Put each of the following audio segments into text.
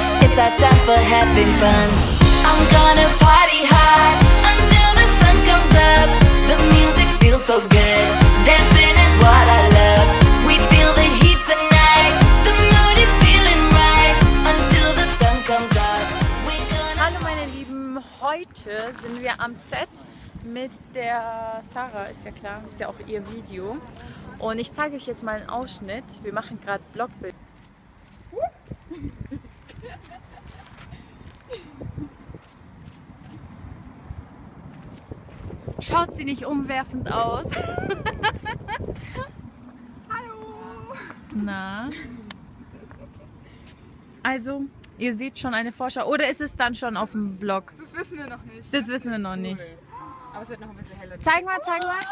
It's our time for having fun. I'm gonna party hard until the sun comes up. The music feels so good. Dancing is what I love. We feel the heat tonight. The mood is feeling right until the sun comes up. Hallo meine Lieben, heute sind wir am Set mit der Sarah, ist ja klar, ist ja auch ihr Video. Und ich zeige euch jetzt mal einen Ausschnitt. Wir machen gerade Blockbild. Schaut sie nicht umwerfend aus? Hallo! Na? Also, ihr seht schon eine Vorschau. Oder ist es dann schon auf dem Blog? Das wissen wir noch nicht. Das wissen wir noch nicht. Aber es wird noch ein bisschen heller. Zeig mal, zeig mal.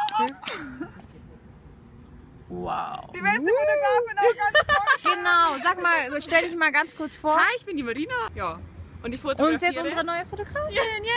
Wow. Die beste Fotografin auch ganz toll. Genau, sag mal, stell dich mal ganz kurz vor. Hi, ich bin die Marina. Ja. Und ich fotografiere. Und ist jetzt unsere neue Fotografin.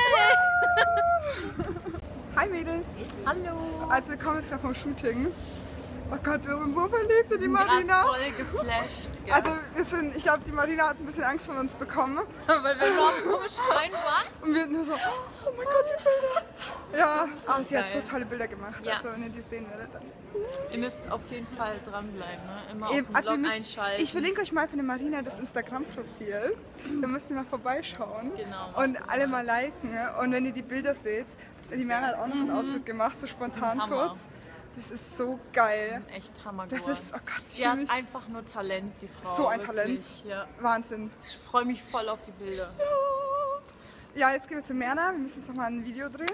Yay! Hi Mädels. Hallo. Also wir kommen jetzt gerade vom Shooting. Oh Gott, wir sind so verliebt in die Marina. Voll geflasht. Gell? Also ich glaube die Marina hat ein bisschen Angst vor uns bekommen. weil wir noch komisch klein waren. Und wir nur so, oh mein Gott, die Bilder. Ja, aber sie hat so geil. tolle Bilder gemacht. Ja. Also wenn ihr die sehen werdet, dann. Ihr müsst auf jeden Fall dranbleiben, ne? Immer Eben, auf den ihr Blog einschalten. ich verlinke euch mal von der Marina das Instagram-Profil. Da müsst ihr mal vorbeischauen. Genau, Und macht das alle mal. mal liken. Und wenn ihr die Bilder seht, die Männer hat auch noch ein Outfit gemacht, so spontan Hammer. kurz. Das ist so geil. Echt Hammer Das geworden. ist, oh Gott, ich Die fühle hat mich einfach nur Talent, die Frau. so ein wirklich. Talent. Ja. Wahnsinn. Ich freue mich voll auf die Bilder. Ja, jetzt gehen wir zu Merna. Wir müssen jetzt noch mal ein Video drehen.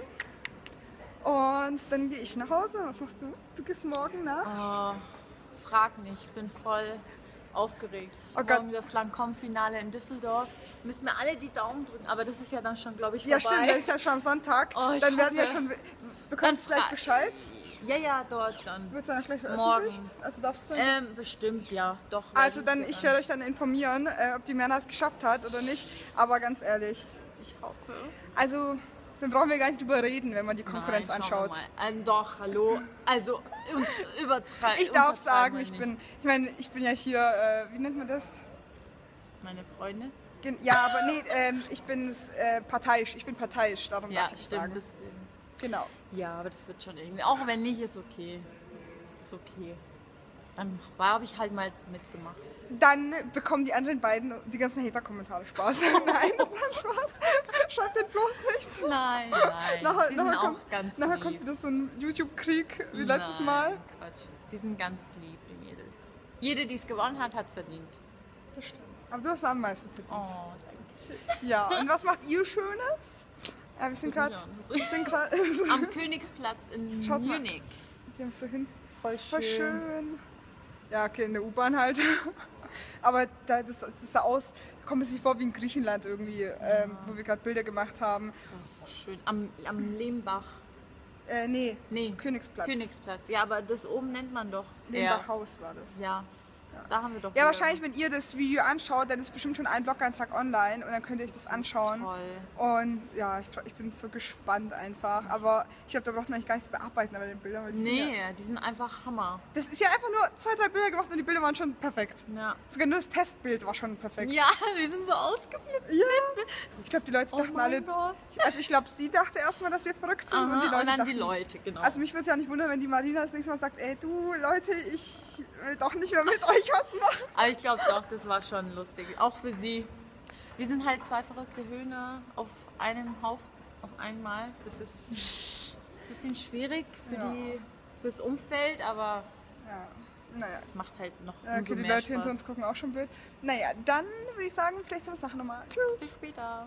Und dann gehe ich nach Hause. Was machst du? Du gehst morgen nach? Frag nicht, ich bin voll aufgeregt. Oh Gott. Morgen das Langkomm-Finale in Düsseldorf. Müssen mir alle die Daumen drücken, aber das ist ja dann schon, glaube ich, vorbei. Ja, stimmt, das ist ja schon am Sonntag. Oh, ich dann werden wir hoffe. schon. Bekommst du gleich Bescheid? Ja, dort dann. Wird es dann auch gleich Morgen. veröffentlicht? Also darfst du dann Bestimmt, ja, doch. Also weiß dann, es ich ja werde euch dann informieren, ob die Männer es geschafft hat oder nicht. Aber ganz ehrlich, Ich hoffe. also dann brauchen wir gar nicht drüber reden, wenn man die Konkurrenz Nein, schauen anschaut. wir mal. Doch, hallo. Also übertreiben. Ich darf sagen, ich bin ja hier, wie nennt man das? Meine Freundin? Ja, aber nee, ich bin parteiisch. Ich bin parteiisch, darum Ja, darf ich stimmt. sagen. Das, Genau. ja, aber das wird schon irgendwie. Auch wenn nicht, ist okay. Ist okay. Dann habe ich halt mal mitgemacht. Dann bekommen die anderen beiden die ganzen Hater-Kommentare Spaß. Nein, das war ein Spaß. Schreibt den bloß nichts. Nein, nein. Die sind auch ganz nachher lieb. kommt wieder so ein YouTube-Krieg wie letztes Nein, Mal. Quatsch. Die sind ganz lieb, die Mädels. Jede, die es gewonnen hat, hat es verdient. Das stimmt. Aber du hast am meisten verdient. Oh, danke schön. Ja, und was macht ihr Schönes? Wir sind gerade Am Königsplatz in Schaut mal. Munich. Die haben so hin. Voll Das war schön. schön. Ja, okay, in der U-Bahn halt. Aber das sah aus, kommt mir sich vor wie in Griechenland irgendwie, wo wir gerade Bilder gemacht haben. Das war so schön. Am Lehmbach. Nee, Nee, Königsplatz. Königsplatz. Ja, aber das oben nennt man doch. Lehmbachhaus war das. Ja. Da haben wir doch. Ja, wieder- wahrscheinlich, wenn ihr das Video anschaut, dann ist bestimmt schon ein Blog-Eintrag online und dann könnt ihr euch das anschauen. Toll. Und ja, ich bin so gespannt einfach. Aber ich glaube, da braucht man eigentlich gar nichts bearbeiten bei den Bildern. Weil die sind ja, Nee, die sind einfach Hammer. das ist ja einfach nur 2, 3 Bilder gemacht und die Bilder waren schon perfekt. Ja. Sogar nur das Testbild war schon perfekt. Ja, die sind so ausgeflippt. Ja. Ich glaube, die Leute Oh dachten mein alle. Gott. Also ich glaube, sie dachte erstmal, dass wir verrückt sind Aha, und die Leute dann dachten, die Leute, genau. Also mich würde es ja auch nicht wundern, wenn die Marina das nächste Mal sagt, ey du Leute, ich will doch nicht mehr mit euch was machen. Aber ich glaube doch, das war schon lustig. Auch für sie. Wir sind halt 2 verrückte Höhner auf einem Haufen, auf einmal. Das ist ein bisschen schwierig fürs Umfeld, aber Ja, naja. es macht halt noch Okay, umso die mehr Leute hinter Spaß. uns gucken auch schon blöd. Naja, dann würde ich sagen, vielleicht sehen wir uns nachher nochmal. Tschüss. Bis später.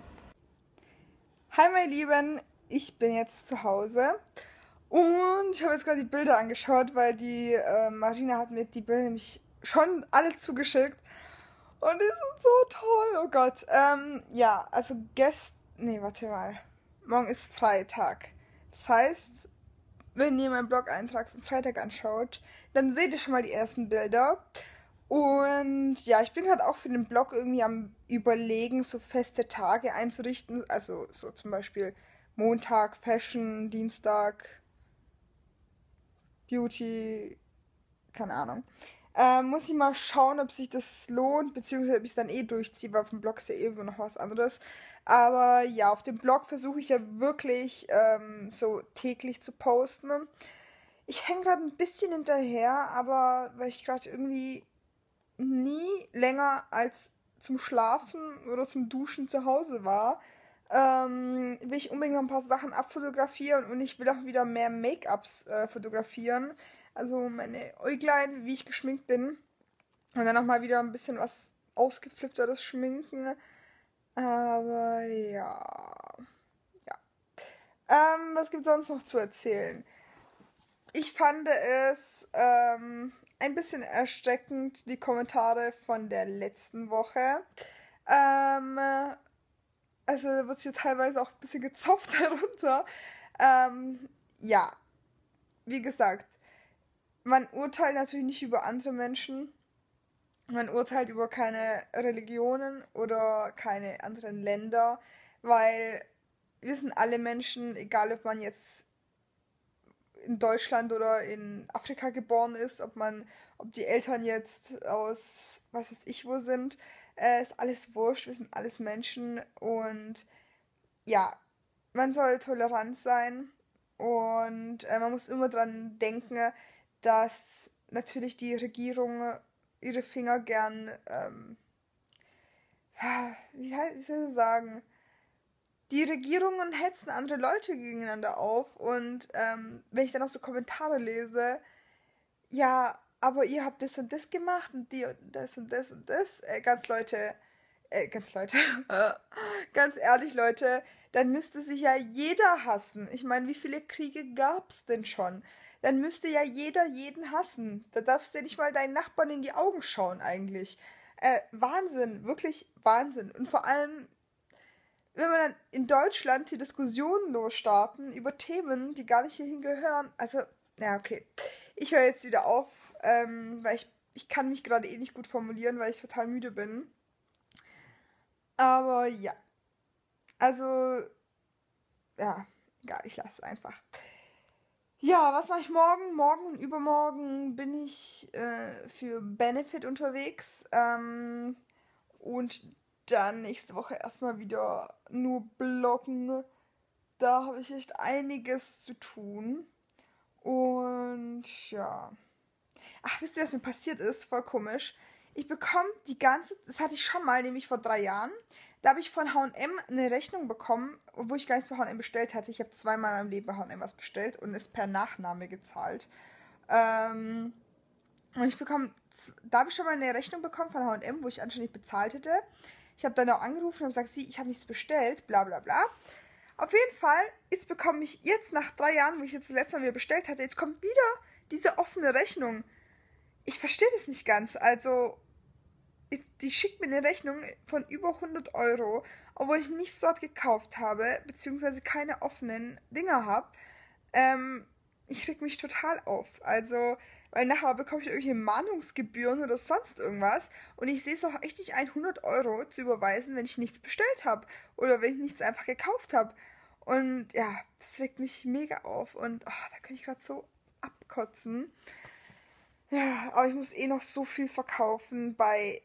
Hi meine Lieben, ich bin jetzt zu Hause und ich habe jetzt gerade die Bilder angeschaut, weil die Marina hat mir die Bilder nämlich schon alle zugeschickt und die sind so toll, oh Gott. Ja, also nee, warte mal, morgen ist Freitag. Das heißt, wenn ihr meinen Blog-Eintrag von Freitag anschaut, dann seht ihr schon mal die ersten Bilder. Und ja, ich bin gerade auch für den Blog irgendwie am Überlegen, so feste Tage einzurichten. Also so zum Beispiel Montag Fashion, Dienstag Beauty, keine Ahnung. Muss ich mal schauen, ob sich das lohnt, beziehungsweise ob ich es dann durchziehe, weil auf dem Blog ist ja immer noch was anderes. Aber ja, auf dem Blog versuche ich ja wirklich so täglich zu posten. Ich hänge gerade ein bisschen hinterher, aber weil ich gerade irgendwie nie länger als zum Schlafen oder zum Duschen zu Hause war, will ich unbedingt noch ein paar Sachen abfotografieren und ich will auch wieder mehr Make-ups fotografieren. Also meine Äuglein, wie ich geschminkt bin. Und dann nochmal wieder ein bisschen was ausgeflippteres schminken. Aber ja. Ja. Was gibt sonst noch zu erzählen? Ich fand es ein bisschen erschreckend, die Kommentare von der letzten Woche. Also wird hier teilweise auch ein bisschen gezopft darunter. Ja, wie gesagt, man urteilt natürlich nicht über andere Menschen. Man urteilt über keine Religionen oder keine anderen Länder, weil wir sind alle Menschen, egal ob man jetzt in Deutschland oder in Afrika geboren ist, ob die Eltern jetzt aus was weiß ich wo sind, ist alles wurscht, wir sind alles Menschen und ja, man soll tolerant sein und man muss immer dran denken, dass natürlich die Regierung ihre Finger gern, wie soll ich sagen, die Regierungen hetzen andere Leute gegeneinander auf und wenn ich dann auch so Kommentare lese, ja, aber ihr habt das und das gemacht und die und das und das und das, ganz Leute, ganz ehrlich Leute, dann müsste sich ja jeder hassen. Ich meine, wie viele Kriege gab's denn schon? Dann müsste ja jeder jeden hassen. Da darfst du ja nicht mal deinen Nachbarn in die Augen schauen eigentlich. Wahnsinn, wirklich Wahnsinn. Und vor allem wenn wir dann in Deutschland die Diskussionen losstarten über Themen, die gar nicht hierhin gehören. Also, ja, okay. Ich höre jetzt wieder auf, weil ich kann mich gerade nicht gut formulieren, weil ich total müde bin. Aber ja. Also, ja, egal, ich lasse es einfach. Ja, was mache ich morgen? Morgen und übermorgen bin ich für Benefit unterwegs. Und dann nächste Woche erstmal wieder nur bloggen. Da habe ich echt einiges zu tun. Und ja. Ach, wisst ihr, was mir passiert ist? Voll komisch. Ich bekomme das hatte ich schon mal, nämlich vor 3 Jahren. Da habe ich von H&M eine Rechnung bekommen, obwohl ich gar nichts bei H&M bestellt hatte. Ich habe 2-mal in meinem Leben bei H&M was bestellt und es per Nachname gezahlt. Und da habe ich schon mal eine Rechnung bekommen von H&M, wo ich anscheinend nicht bezahlt hätte. Ich habe dann auch angerufen und habe gesagt, ich habe nichts bestellt, bla bla bla. Auf jeden Fall, jetzt bekomme ich nach 3 Jahren, wo ich jetzt das letzte Mal wieder bestellt hatte, jetzt kommt wieder diese offene Rechnung. Ich verstehe das nicht ganz. Also, die schickt mir eine Rechnung von über 100 Euro, obwohl ich nichts dort gekauft habe, beziehungsweise keine offenen Dinger habe. Ich reg mich total auf. Also, weil nachher bekomme ich irgendwelche Mahnungsgebühren oder sonst irgendwas. Und ich sehe es auch echt nicht ein, 100 Euro zu überweisen, wenn ich nichts bestellt habe. Oder wenn ich nichts einfach gekauft habe. Und ja, das regt mich mega auf. Und da kann ich gerade so abkotzen. Ja, aber ich muss noch so viel verkaufen bei...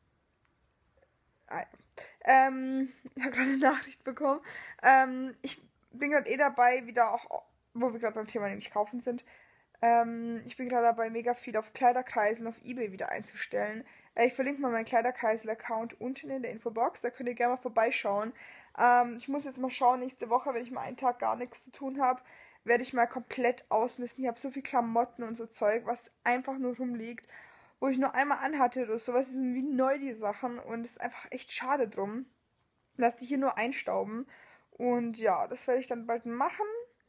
ich habe gerade eine Nachricht bekommen. Ich bin gerade dabei, wieder auch, wo wir gerade beim Thema nämlich kaufen sind, ich bin gerade dabei, mega viel auf Kleiderkreisel auf eBay wieder einzustellen. Ich verlinke mal meinen Kleiderkreisel-Account unten in der Infobox, da könnt ihr gerne mal vorbeischauen. Ich muss jetzt mal schauen, nächste Woche, wenn ich mal einen Tag gar nichts zu tun habe, werde ich mal komplett ausmisten. Ich habe so viel Klamotten und so Zeug, was einfach nur rumliegt, wo ich nur einmal anhatte oder sowas. Die sind wie neu, die Sachen, und es ist einfach echt schade drum, dass die hier nur einstauben. Und ja, das werde ich dann bald machen.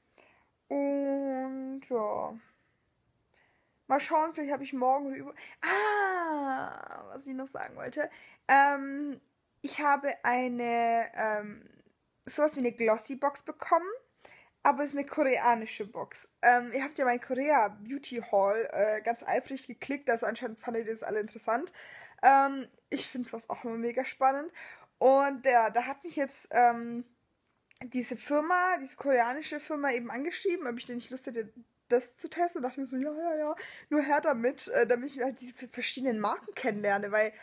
Und ja... Mal schauen, vielleicht habe ich morgen oder über... was ich noch sagen wollte. Ich habe sowas wie eine Glossy-Box bekommen, aber es ist eine koreanische Box. Ihr habt ja mein Korea Beauty Haul ganz eifrig geklickt, also anscheinend fandet ihr das alle interessant. Ich finde sowas auch immer mega spannend. Und da hat mich jetzt diese koreanische Firma eben angeschrieben, ob ich denn nicht Lust hätte, das zu testen. Und dachte mir so, ja, nur her damit, damit ich halt diese verschiedenen Marken kennenlerne, weil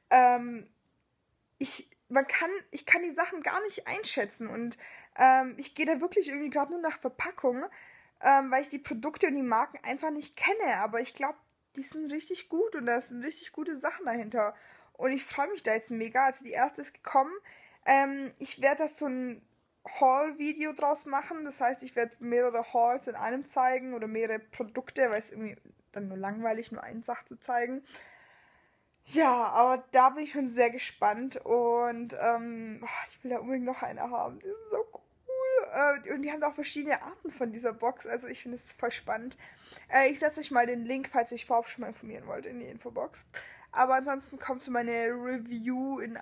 ich kann die Sachen gar nicht einschätzen und ich gehe da wirklich irgendwie gerade nur nach Verpackung, weil ich die Produkte und die Marken einfach nicht kenne, aber ich glaube, die sind richtig gut und da sind richtig gute Sachen dahinter und ich freue mich da jetzt mega. Also die erste ist gekommen. Ich werde das so ein Haul-Video draus machen, das heißt, ich werde mehrere Hauls in einem zeigen oder mehrere Produkte, weil es irgendwie dann nur langweilig, nur eine Sache zu zeigen. Ja, aber da bin ich schon sehr gespannt und ich will da unbedingt noch eine haben. Die sind so cool. Und die haben auch verschiedene Arten von dieser Box. Also ich finde es voll spannend. Ich setze euch mal den Link, falls ihr euch vorab schon mal informieren wollt, in die Infobox. Aber ansonsten kommt so meine Review in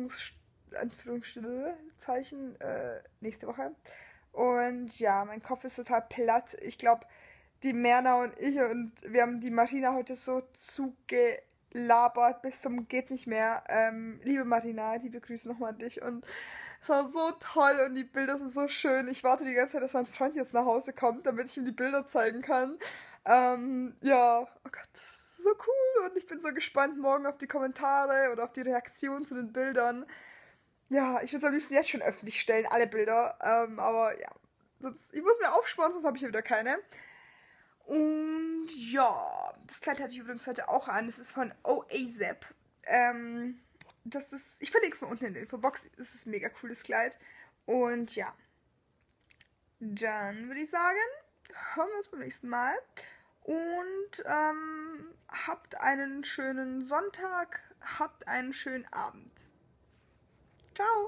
Anführungszeichen nächste Woche. Und ja, mein Kopf ist total platt. Ich glaube, die Merna und ich und wir haben die Marina heute so zugelabert bis zum geht nicht mehr. Liebe Marina, liebe Grüße nochmal an dich und es war so toll und die Bilder sind so schön. Ich warte die ganze Zeit, dass mein Freund jetzt nach Hause kommt, damit ich ihm die Bilder zeigen kann. Ja, oh Gott, das ist so cool und ich bin so gespannt morgen auf die Kommentare oder auf die Reaktion zu den Bildern. Ja, ich würde es am liebsten jetzt schon öffentlich stellen, alle Bilder, aber ja, ich muss mir aufsparen, sonst habe ich hier wieder keine. Und ja, das Kleid hatte ich übrigens heute auch an. Das ist von OAZEP. Ich verlinke es mal unten in der Infobox. Das ist ein mega cooles Kleid. Und ja, dann würde ich sagen, hören wir uns beim nächsten Mal. Und habt einen schönen Sonntag, habt einen schönen Abend. Ciao.